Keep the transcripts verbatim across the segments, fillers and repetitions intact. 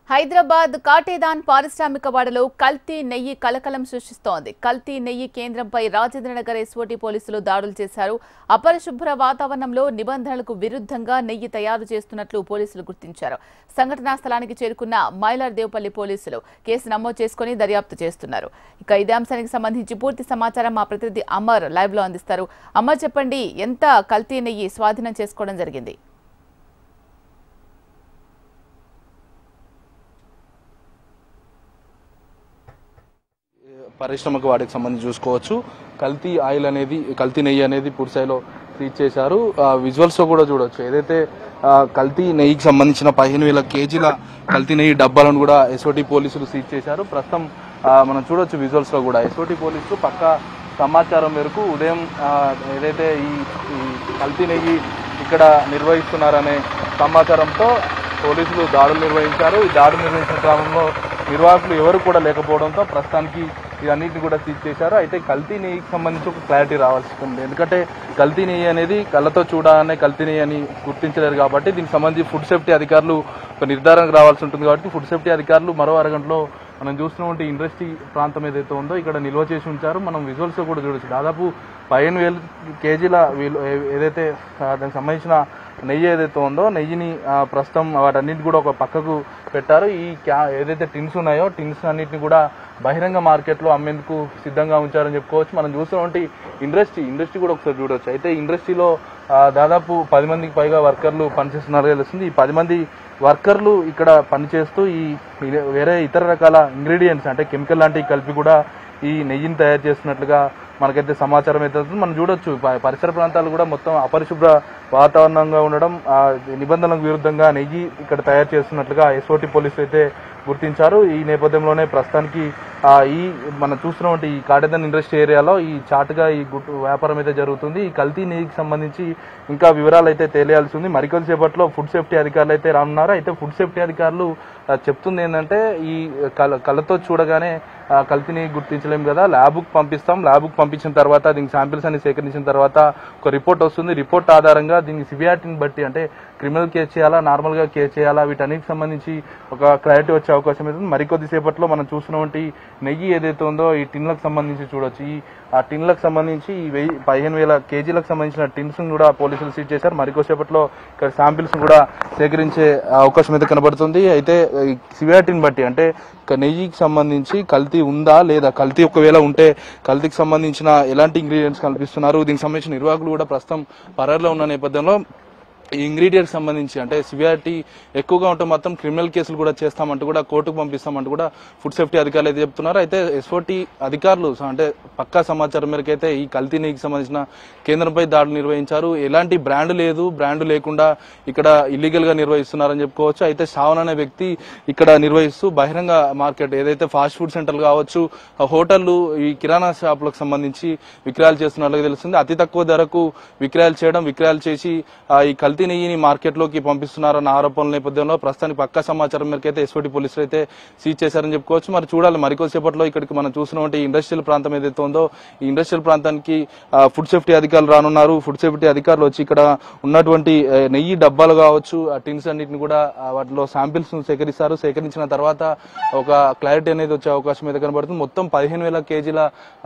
హైదరాబాద్ కాటేదాన్ పారిశ్రామిక వాడలో కల్తీ నెయ్యి కలకలం సృష్టిస్తోంది. కల్తీ నెయ్యి కేంద్రంపై రాజేంద్రనగర్ ఎస్ఓటీ పోలీసులు దాడులు చేశారు. అపరిశుభ్ర వాతావరణంలో నిబంధనలకు విరుద్ధంగా నెయ్యి తయారు చేస్తున్నట్లు పోలీసులు గుర్తించారు. సంఘటనా స్థలానికి చేరుకున్న మైలార్ దేవపల్లి పోలీసులు కేసు నమోదు చేసుకుని దర్యాప్తు చేస్తున్నారు. ఇక ఇదే అంశానికి సంబంధించి పూర్తి సమాచారం మా ప్రతినిధి అమర్ లైవ్ లో అందిస్తారు. అమర్, చెప్పండి, ఎంత కల్తీ నెయ్యి స్వాధీనం చేసుకోవడం జరిగింది? పరిశ్రమకు వాటికి సంబంధించి చూసుకోవచ్చు. కల్తీ ఆయిల్ అనేది, కల్తీ నెయ్యి అనేది పూర్తిస్థాయిలో సీజ్ చేశారు. విజువల్స్ లో కూడా చూడొచ్చు. ఏదైతే కల్తీ నెయ్యికి సంబంధించిన పదిహేను వేల కేజీల కల్తీ నెయ్యి డబ్బాలను కూడా ఎస్ఓటీ పోలీసులు సీజ్ చేశారు. ప్రస్తుతం మనం చూడొచ్చు విజువల్స్ లో కూడా ఎస్ఓటీ పోలీసులు పక్క సమాచారం మేరకు ఉదయం ఏదైతే ఈ కల్తీ నెయ్యి ఇక్కడ నిర్వహిస్తున్నారనే సమాచారంతో పోలీసులు దాడులు నిర్వహించారు. ఈ దాడులు నిర్వహించిన క్రమంలో నిర్వాహకులు ఎవరు కూడా లేకపోవడంతో ప్రస్తుతానికి ఇవన్నిటిని కూడా సీజ్ చేశారు. అయితే కల్తీ నెయ్యికి సంబంధించి ఒక క్లారిటీ రావాల్సి ఉంది. ఎందుకంటే కల్తీ నెయ్యి అనేది కళ్ళతో చూడాలనే కల్తీ నెయ్యి అని గుర్తించలేరు కాబట్టి దీనికి సంబంధించి ఫుడ్ సేఫ్టీ అధికారులు ఒక నిర్ధారణకు రావాల్సి ఉంటుంది. కాబట్టి ఫుడ్ సేఫ్టీ అధికారులు మరో అరగంటలో మనం చూస్తున్నటువంటి ఇండస్ట్రీ ప్రాంతం ఏదైతే ఉందో ఇక్కడ నిల్వ చేసి ఉంచారు. మనం విజువల్స్ కూడా చూడొచ్చు. దాదాపు పదిహేను వేల కేజీల ఏదైతే దానికి సంబంధించిన నెయ్యి ఏదైతే ఉందో నెయ్యిని ప్రస్తుతం వాటన్నింటి కూడా ఒక పక్కకు పెట్టారు. ఈ క్యా ఏదైతే టిన్స్ ఉన్నాయో టిన్స్ అన్నింటిని కూడా బహిరంగ మార్కెట్లో అమ్మేందుకు సిద్ధంగా ఉంచారని చెప్పుకోవచ్చు. మనం చూస్తున్నటువంటి ఇండస్ట్రీ ఇండస్ట్రీ కూడా ఒకసారి చూడవచ్చు. అయితే ఇండస్ట్రీలో దాదాపు పది మందికి పైగా వర్కర్లు పనిచేస్తున్నారు తెలుస్తుంది. ఈ పది మంది వర్కర్లు ఇక్కడ పనిచేస్తూ ఈ వేరే ఇతర రకాల ఇంగ్రీడియంట్స్ అంటే కెమికల్ లాంటివి కలిపి కూడా ఈ నెయ్యిని తయారు చేస్తున్నట్లుగా మనకైతే సమాచారం అయితే మనం చూడొచ్చు. పరిసర ప్రాంతాలు కూడా మొత్తం అపరిశుభ్ర వాతావరణంగా ఉండడం, నిబంధనలకు విరుద్ధంగా నెయ్యి ఇక్కడ తయారు చేస్తున్నట్లుగా ఎస్ఓటీ పోలీసులు అయితే గుర్తించారు. ఈ నేపథ్యంలోనే ప్రస్తుతానికి ఈ మనం చూస్తున్నటువంటి ఈ కాటేదాన్ ఇండస్ట్రీ ఏరియాలో ఈ చాటుగా ఈ గుట్టు వ్యాపారం అయితే జరుగుతుంది. ఈ కల్తీ నెయ్యికి సంబంధించి ఇంకా వివరాలు అయితే తెలియాల్సి ఉంది. మరికొద్దిసేపట్లో ఫుడ్ సేఫ్టీ అధికారులు అయితే రానున్నారు. అయితే ఫుడ్ సేఫ్టీ అధికారులు చెప్తుంది ఏంటంటే ఈ కళ్ళతో చూడగానే కల్తీ నెయ్యి గుర్తించలేము కదా, ల్యాబ్కు పంపిస్తాం. ల్యాబ్కు పంపించిన తర్వాత దీనికి శాంపిల్స్ అన్ని సేకరించిన తర్వాత ఒక రిపోర్ట్ వస్తుంది. రిపోర్ట్ ఆధారంగా దీనికి సివియారిటీని బట్టి అంటే క్రిమినల్ కేసు చేయాలా, నార్మల్గా కేసు చేయాలా, వీటన్నిటికి సంబంధించి ఒక క్లారిటీ వచ్చే అవకాశం అవుతుంది. మరికొద్ది సేపట్లో మనం చూసినటువంటి నెయ్యి ఏదైతే ఉందో ఈ టిన్లకు సంబంధించి చూడొచ్చు. ఈ ఆ టిన్లకు సంబంధించి ఈ వెయ్యి పదిహేను వేల కేజీలకు సంబంధించిన టిన్స్ కూడా పోలీసులు సీజ్ చేశారు. మరికొద్దిసేపట్లో ఇక్కడ శాంపిల్స్ కూడా సేకరించే అవకాశం అయితే కనబడుతుంది. అయితే సివియారిటీని బట్టి అంటే నెయ్యికి సంబంధించి కల్తీ ఉందా లేదా, కల్తీ ఒకవేళ ఉంటే కల్తీకి సంబంధించిన ఎలాంటి ఇంగ్రీడియంట్స్ కల్పిస్తున్నారు, దీనికి సంబంధించిన నిర్వాహకులు కూడా ప్రస్తుతం పరారులో ఉన్న నేపథ్యంలో ఈ ఇంగ్రీడియంట్స్ సంబంధించి అంటే సివియారిటీ ఎక్కువగా ఉంటే మాత్రం క్రిమినల్ కేసులు కూడా చేస్తామంటూ కూడా కోర్టుకు పంపిస్తామంటూ కూడా ఫుడ్ సేఫ్టీ అధికారులు అయితే చెప్తున్నారు. అయితే ఎస్ఓటీ అధికారులు అంటే పక్కా సమాచారం మేరకు అయితే ఈ కల్తీ నెయ్యికి సంబంధించిన కేంద్రంపై దాడులు నిర్వహించారు. ఎలాంటి బ్రాండ్ లేదు, బ్రాండ్ లేకుండా ఇక్కడ ఇల్లీగల్ గా నిర్వహిస్తున్నారని చెప్పుకోవచ్చు. అయితే శ్రావణ్ అనే వ్యక్తి ఇక్కడ నిర్వహిస్తూ బహిరంగ మార్కెట్ ఏదైతే ఫాస్ట్ ఫుడ్ సెంటర్లు కావచ్చు, హోటళ్లు, ఈ కిరాణా షాపులకు సంబంధించి విక్రయాలు చేస్తున్నట్లుగా తెలుస్తుంది. అతి తక్కువ ధరకు విక్రయాలు చేయడం, విక్రయాలు చేసి ఈ కల్తీ నెయ్యిని మార్కెట్ లోకి పంపిస్తున్నారన్న ఆరోపణల నేపథ్యంలో ప్రస్తుతానికి పక్కా సమాచారం మేరకు అయితే ఎస్ఓటీ పోలీసులు అయితే సీజ్ చేశారని చెప్పుకోవచ్చు. మరి చూడాలి మరికొద్దిసేపట్లో ఇక్కడికి మనం చూసినటువంటి ఇండస్ట్రియల్ ప్రాంతం ఏదైతే ఉందో ఈ ఇండస్ట్రియల్ ప్రాంతానికి ఫుడ్ సేఫ్టీ అధికారులు రానున్నారు. ఫుడ్ సేఫ్టీ అధికారులు వచ్చి ఇక్కడ ఉన్నటువంటి నెయ్యి డబ్బాలు కావచ్చు, ఆ టిన్స్ అన్నింటిని కూడా వాటిలో శాంపిల్స్ సేకరిస్తారు. సేకరించిన తర్వాత ఒక క్లారిటీ అనేది వచ్చే అవకాశం అయితే కనబడుతుంది. మొత్తం పదిహేను వేల కేజీల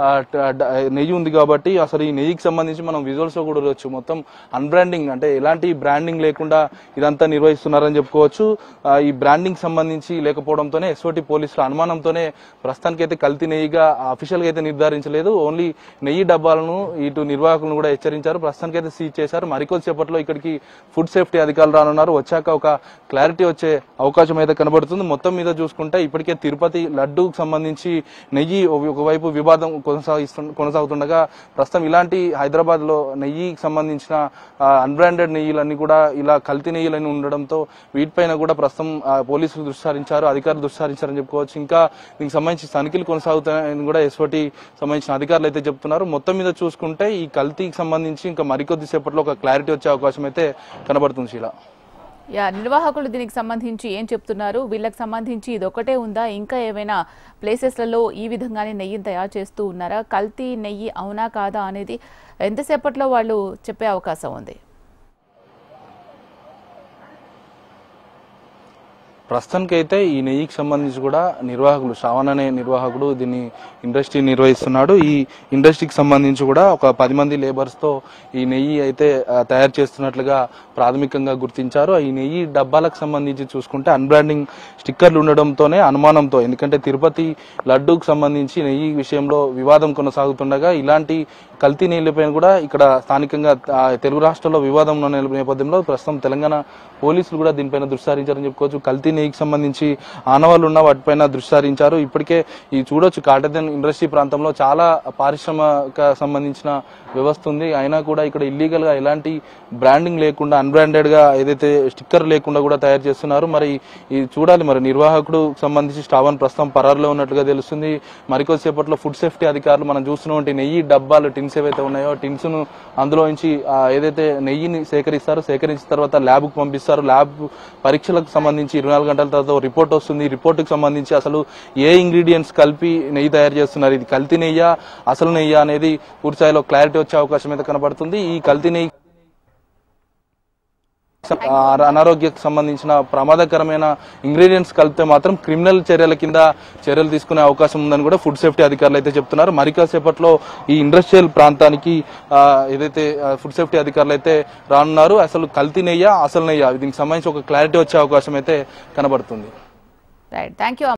నెయ్యి ఉంది కాబట్టి అసలు ఈ నెయ్యికి సంబంధించి మనం విజువల్స్ లో కూడా చూడవచ్చు. మొత్తం అన్బ్రాండింగ్ అంటే ఎలాంటి బ్రాండింగ్ లేకుండా ఇదంతా నిర్వహిస్తున్నారని చెప్పుకోవచ్చు. ఈ బ్రాండింగ్ సంబంధించి లేకపోవడంతోనే ఎస్ఓటీ పోలీసుల అనుమానంతోనే ప్రస్తుతానికి అయితే కల్తీ నెయ్యిగా అఫీషియల్ గా అయితే నిర్ధారించలేదు. ఓన్లీ నెయ్యి డబ్బాలను ఇటు నిర్వాహకులను కూడా హెచ్చరించారు. ప్రస్తుతానికి అయితే సీజ్ చేశారు. మరికొద్దిసేపట్లో ఇక్కడికి ఫుడ్ సేఫ్టీ అధికారులు రానున్నారు. వచ్చాక ఒక క్లారిటీ వచ్చే అవకాశం అయితే కనబడుతుంది. మొత్తం మీద చూసుకుంటే ఇప్పటికే తిరుపతి లడ్డూకు సంబంధించి నెయ్యి ఒకవైపు వివాదం కొనసాగిస్తు కొనసాగుతుండగా ప్రస్తుతం ఇలాంటి హైదరాబాద్ లో నెయ్యికి సంబంధించిన అన్బ్రాండెడ్ నెయ్యిలన్నీ కూడా ఇలా కల్తీ నెయ్యిలని ఉండడంతో వీటిపైన కూడా ప్రస్తుతం పోలీసులు దృష్టి సారించారు, అధికారులు దృష్టి సారించారని చెప్పుకోవచ్చు. ఇంకా దీనికి సంబంధించి తనిఖీలు కొనసాగుతాయని కూడా ఎస్ఓటీ సంబంధించిన అధికారులు అయితే చెప్తున్నారు. మొత్తం మీద చూసుకుంటే ఈ కల్తీకి సంబంధించి ఇంకా మరికొద్ది సేపట్లో ఒక క్లారిటీ వచ్చే అవకాశం అయితే కనబడుతుంది. శీలా, యా నిర్వాహకులు దీనికి సంబంధించి ఏం చెప్తున్నారు, వీళ్ళకి సంబంధించి ఇది ఒకటే ఉందా, ఇంకా ఏమైనా ప్లేసెస్లలో ఈ విధంగానే నెయ్యిని తయారు చేస్తూ ఉన్నారా, కల్తీ నెయ్యి అవునా కాదా అనేది ఎంతసేపట్లో వాళ్ళు చెప్పే అవకాశం ఉంది? ప్రస్తుతానికి అయితే ఈ నెయ్యికి సంబంధించి కూడా నిర్వాహకులు శ్రావణ్ అనే నిర్వాహకుడు దీన్ని ఇండస్ట్రీ నిర్వహిస్తున్నాడు. ఈ ఇండస్ట్రీకి సంబంధించి కూడా ఒక పది మంది లేబర్స్ తో ఈ నెయ్యి అయితే తయారు చేస్తున్నట్లుగా ప్రాథమికంగా గుర్తించారు. ఈ నెయ్యి డబ్బాలకు సంబంధించి చూసుకుంటే అన్బ్రాండింగ్ స్టిక్కర్లు ఉండడంతోనే అనుమానంతో, ఎందుకంటే తిరుపతి లడ్డూకు సంబంధించి నెయ్యి విషయంలో వివాదం కొనసాగుతుండగా ఇలాంటి కల్తీ నెయ్యిలపైన కూడా ఇక్కడ స్థానికంగా తెలుగు రాష్ట్రాల్లో వివాదం ఉన్న నేపథ్యంలో ప్రస్తుతం తెలంగాణ పోలీసులు కూడా దీనిపైన దృష్టి సారించారని చెప్పుకోవచ్చు. కల్తీ నెయ్యికి సంబంధించి ఆనవాళ్లు ఉన్న వాటిపైన దృష్టి సారించారు. ఇప్పటికే ఈ చూడొచ్చు కాటేదన్ ఇండస్ట్రీ ప్రాంతంలో చాలా పారిశ్రామిక సంబంధించిన వ్యవస్థ ఉంది. అయినా కూడా ఇక్కడ ఇల్లీగల్ గా ఎలాంటి బ్రాండింగ్ లేకుండా అన్బ్రాండెడ్ గా ఏదైతే స్టిక్కర్ లేకుండా కూడా తయారు చేస్తున్నారు. మరి ఈ చూడాలి, మరి నిర్వాహకుడు సంబంధించి శ్రావణ్ ప్రస్తుతం పరారులో ఉన్నట్లుగా తెలుస్తుంది. మరికొద్దిసేపట్లో ఫుడ్ సేఫ్టీ అధికారులు మనం చూస్తున్నటువంటి నెయ్యి డబ్బాలు టిన్స్ ఏవైతే ఉన్నాయో టిన్స్ ను అందులో నుంచి ఏదైతే నెయ్యిని సేకరిస్తారో సేకరించిన తర్వాత ల్యాబ్ కు పంపిస్తారు. ల్యాబ్ పరీక్షలకు సంబంధించి ఇరవై నాలుగు గంటల తర్వాత రిపోర్ట్ వస్తుంది. రిపోర్ట్ కు సంబంధించి అసలు ఏ ఇంగ్రీడియంట్స్ కలిపి నెయ్యి తయారు చేస్తున్నారు, ఇది కల్తీ నెయ్యా అసలు నెయ్యా అనేది పూర్తిస్థాయిలో క్లారిటీ వచ్చే అవకాశం అయితే కనబడుతుంది. ఈ కల్తీ నెయ్యి అనారోగ్యకు సంబంధించిన ప్రమాదకరమైన ఇంగ్రీడియంట్స్ కలిపితే మాత్రం క్రిమినల్ చర్యల కింద చర్యలు తీసుకునే అవకాశం ఉందని కూడా ఫుడ్ సేఫ్టీ అధికారులు అయితే చెప్తున్నారు. మరికాసేపట్లో ఈ ఇండస్ట్రియల్ ప్రాంతానికి ఏదైతే ఫుడ్ సేఫ్టీ అధికారులు అయితే రానున్నారు. అసలు కల్తీ నెయ్యా అసలు నెయ్యా దీనికి సంబంధించి ఒక క్లారిటీ వచ్చే అవకాశం అయితే కనబడుతుంది. Right, thank you.